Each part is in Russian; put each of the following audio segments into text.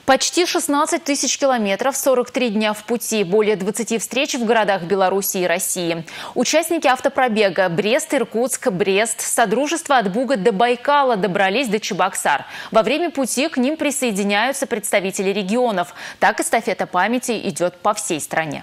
Почти 16 тысяч километров, 43 дня в пути, более 20 встреч в городах Беларуси и России. Участники автопробега Брест, Иркутск, Брест, Содружество от Буга до Байкала добрались до Чебоксар. Во время пути к ним присоединяются представители регионов. Так эстафета памяти идет по всей стране.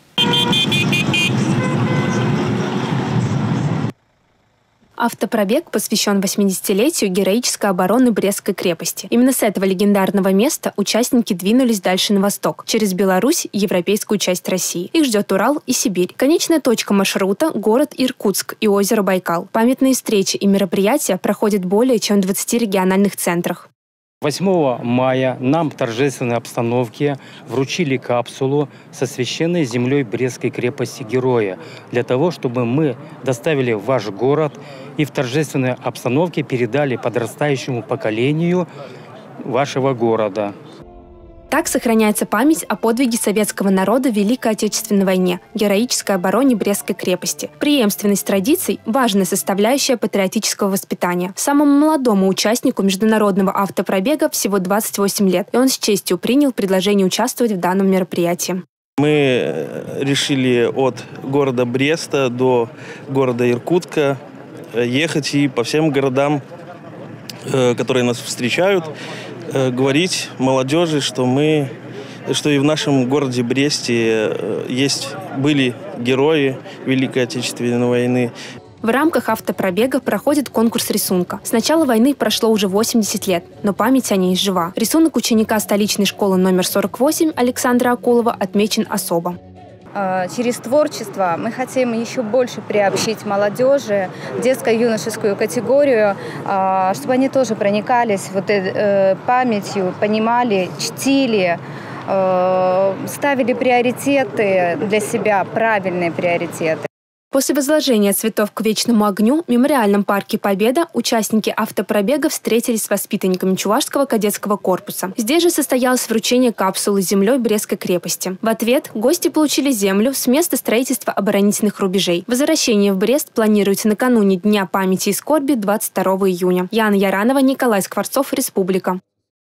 Автопробег посвящен 80-летию героической обороны Брестской крепости. Именно с этого легендарного места участники двинулись дальше на восток, через Беларусь и европейскую часть России. Их ждет Урал и Сибирь. Конечная точка маршрута – город Иркутск и озеро Байкал. Памятные встречи и мероприятия проходят более чем в 20 региональных центрах. 8 мая нам в торжественной обстановке вручили капсулу со священной землей Брестской крепости Героя, для того, чтобы мы доставили в ваш город и в торжественной обстановке передали подрастающему поколению вашего города. Так сохраняется память о подвиге советского народа в Великой Отечественной войне, героической обороне Брестской крепости. Преемственность традиций – важная составляющая патриотического воспитания. Самому молодому участнику международного автопробега всего 28 лет, и он с честью принял предложение участвовать в данном мероприятии. Мы решили от города Бреста до города Иркутска ехать и по всем городам, которые нас встречают, говорить молодежи, что и в нашем городе Бресте были герои Великой Отечественной войны. В рамках автопробега проходит конкурс рисунка. С начала войны прошло уже 80 лет, но память о ней жива. Рисунок ученика столичной школы номер 48 Александра Акулова отмечен особо. Через творчество мы хотим еще больше приобщить молодежи, детско-юношескую категорию, чтобы они тоже проникались памятью, понимали, чтили, ставили приоритеты для себя, правильные приоритеты. После возложения цветов к вечному огню в мемориальном парке «Победа» участники автопробега встретились с воспитанниками Чувашского кадетского корпуса. Здесь же состоялось вручение капсулы с землей Брестской крепости. В ответ гости получили землю с места строительства оборонительных рубежей. Возвращение в Брест планируется накануне Дня памяти и скорби 22 июня. Яна Яранова, Николай Скворцов, Республика.